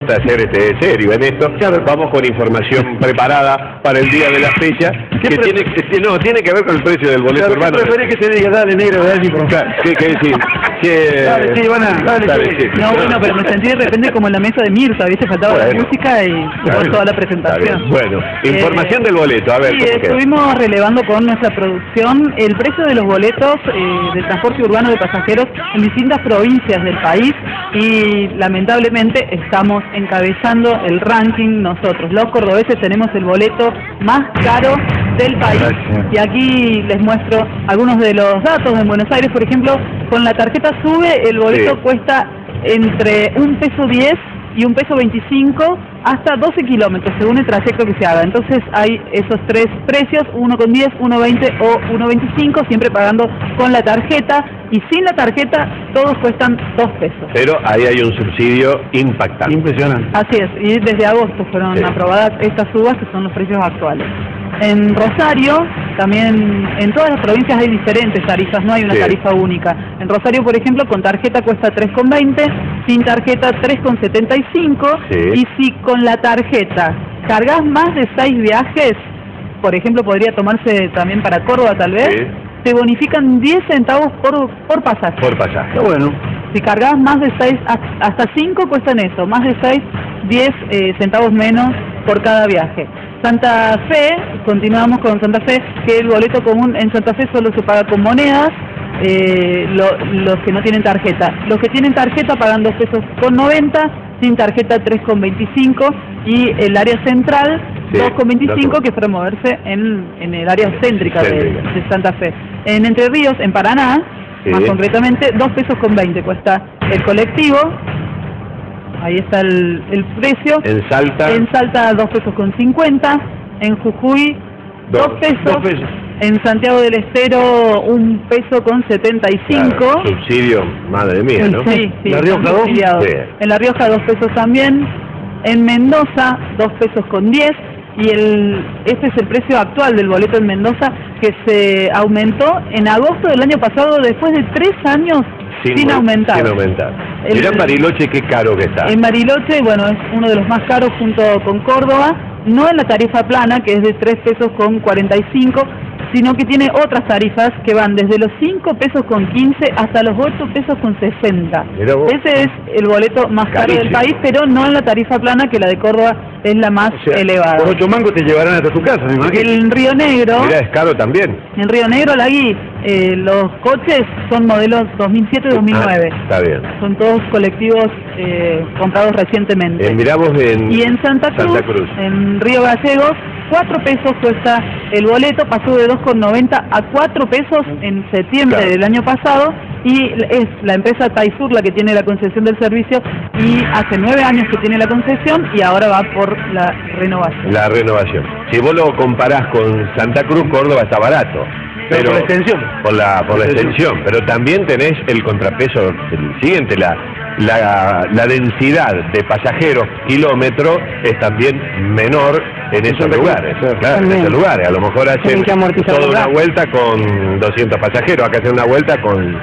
hacer serio en esto. Claro. Vamos con información preparada para el día de la fecha que tiene que ver con el precio del boleto, claro, urbano. Preferís que te diga, dale negro, dale por claro, ¿qué decir? Dale, sí, dale, sí. No, bueno, pero me sentí de repente como en la mesa de Mirta, ¿viste? Faltaba la música y toda la presentación. Bueno, información del boleto, a ver. Sí, estuvimos relevando con nuestra producción el precio de los boletos del transporte urbano de pasajeros en distintas provincias del país y lamentablemente estamos encabezando el ranking nosotros. Los cordobeses tenemos el boleto más caro del país. Gracias. Y aquí les muestro algunos de los datos. En Buenos Aires, por ejemplo, con la tarjeta SUBE el boleto cuesta entre $1.10 y $1.25 hasta 12 kilómetros, según el trayecto que se haga. Entonces hay esos tres precios, $1.10, $1.20 o $1.25, siempre pagando con la tarjeta, y sin la tarjeta todos cuestan $2. Pero ahí hay un subsidio impactante. Impresionante. Así es, y desde agosto fueron aprobadas estas subas, que son los precios actuales. En Rosario, también en todas las provincias hay diferentes tarifas, no hay una tarifa única. En Rosario, por ejemplo, con tarjeta cuesta 3,20, sin tarjeta 3,75, y si con la tarjeta cargas más de 6 viajes, por ejemplo, podría tomarse también para Córdoba tal vez, te bonifican 10 centavos por pasaje. Por pasaje. Bueno. Si cargas más de 6, hasta 5 cuestan eso, más de 6, 10 centavos menos por cada viaje. Santa Fe, continuamos con Santa Fe, que el boleto común en Santa Fe solo se paga con monedas, los que no tienen tarjeta. Los que tienen tarjeta pagan $2.90, sin tarjeta 3,25, y el área central 2,25, que es para moverse en el área céntrica de Santa Fe. En Entre Ríos, en Paraná, más concretamente, $2.20 cuesta el colectivo. Ahí está el precio. En Salta. En Salta $2.50. En Jujuy $2. En Santiago del Estero $1.75. Claro, subsidio, madre mía, ¿no? Sí. ¿La Rioja 2? En La Rioja $2 también. En Mendoza $2.10. Y este es el precio actual del boleto en Mendoza, que se aumentó en agosto del año pasado después de 3 años sin aumentar. Mirá en Bariloche qué caro que está. En Bariloche, bueno, es uno de los más caros junto con Córdoba, no en la tarifa plana, que es de $3.45, sino que tiene otras tarifas que van desde los $5.15 hasta los $8.60. Ese es el boleto más caro del país, pero no en la tarifa plana, que la de Córdoba es la más elevada. Por 8 mangos te llevarán hasta tu casa, me imagino. En Río Negro... Mirá, es caro también. En Río Negro, los coches son modelos 2007 y 2009. Está bien. Son todos colectivos comprados recientemente. Y en Santa Cruz, en Río Gallegos, $4 cuesta el boleto, pasó de 2,90 a $4 en septiembre del año pasado, y es la empresa Taisur la que tiene la concesión del servicio, y hace 9 años que tiene la concesión y ahora va por la renovación. La renovación. Si vos lo comparás con Santa Cruz, Córdoba está barato. Pero por la extensión. Por la extensión. Pero también tenés el contrapeso del siguiente, la densidad de pasajeros kilómetro es también menor en esos lugares. Claro, en esos lugares. A lo mejor hacen toda una vuelta con 200 pasajeros, acá hacen una vuelta con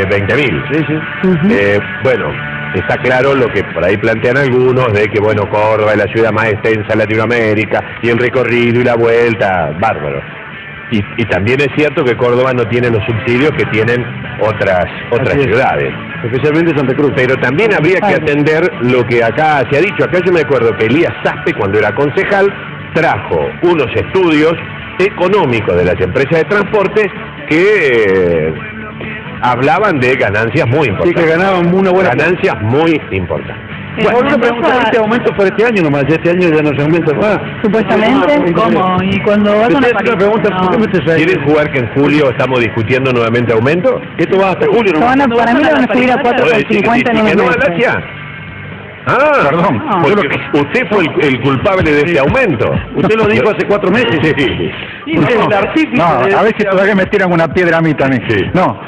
20.000. Bueno, está claro lo que por ahí plantean algunos, de que bueno, Córdoba es la ciudad más extensa de Latinoamérica, y el recorrido y la vuelta, bárbaro. Y también es cierto que Córdoba no tiene los subsidios que tienen otras ciudades. Especialmente Santa Cruz. Pero también habría que atender lo que acá se ha dicho. Acá yo me acuerdo que Elías Saspe, cuando era concejal, trajo unos estudios económicos de las empresas de transporte que hablaban de ganancias muy importantes. Sí, que ganaban una buena ganancias muy importantes. Bueno, una pregunta, este aumento para este año nomás, este año ya no se aumenta más. Supuestamente, ¿cómo? Y cuando vas a una pregunta, ¿por qué me estás ahí? ¿Quieren jugar que en julio estamos discutiendo nuevamente aumento? Esto va hasta julio nomás. Para mí lo van a subir a 4,50 en unos meses. Perdón, porque usted fue el culpable de este aumento. Usted lo dijo hace 4 meses. A ver si todavía me tiran una piedra a mí también. No,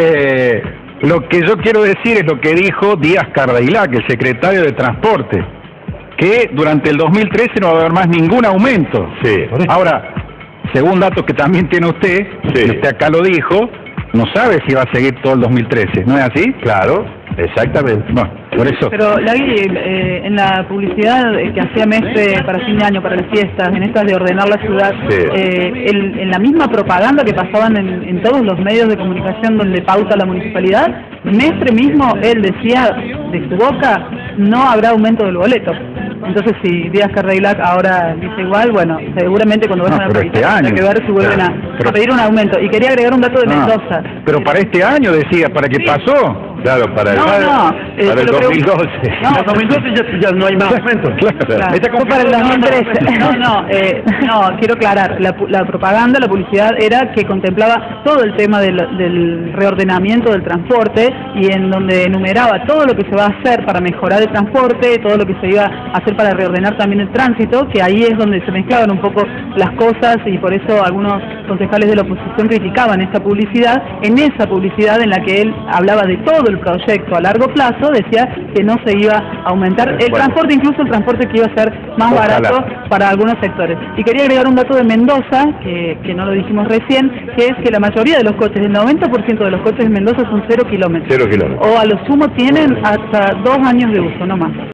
lo que yo quiero decir es lo que dijo Díaz Cardailac, el secretario de Transporte, que durante el 2013 no va a haber más ningún aumento. Ahora, según datos que también tiene usted, y usted acá lo dijo, no sabe si va a seguir todo el 2013, ¿no es así? Claro, exactamente. Bueno. Por eso. Pero, Lagui, en la publicidad que hacía Mestre para fin de año, para las fiestas, en estas de ordenar la ciudad, Sí. en la misma propaganda que pasaban en todos los medios de comunicación donde pauta la municipalidad, Mestre mismo, él decía de su boca, no habrá aumento del boleto. Entonces, si Díaz Cardailac ahora dice igual, bueno, seguramente cuando vayan a pero este año. hay que ver si vuelven a pedir un aumento. Y quería agregar un dato de Mendoza. Pero para este año decía, ¿para qué pasó? Claro, para el, para el 2012. No, En 2012 ya no hay más aumentos. Claro. Fue para el 2013. No, quiero aclarar, la propaganda, la publicidad era que contemplaba todo el tema del reordenamiento del transporte y en donde enumeraba todo lo que se va a hacer para mejorar el transporte, todo lo que se iba a hacer para reordenar también el tránsito, que ahí es donde se mezclaban un poco las cosas y por eso algunos concejales de la oposición criticaban esta publicidad. En esa publicidad en la que él hablaba de todo el proyecto a largo plazo, decía que no se iba a aumentar el transporte, incluso el transporte que iba a ser más barato para algunos sectores. Y quería agregar un dato de Mendoza, que no lo dijimos recién, que es que la mayoría de los coches, el 90% de los coches de Mendoza son 0 kilómetros. 0 kilómetros. O a lo sumo tienen hasta 2 años de uso, no más.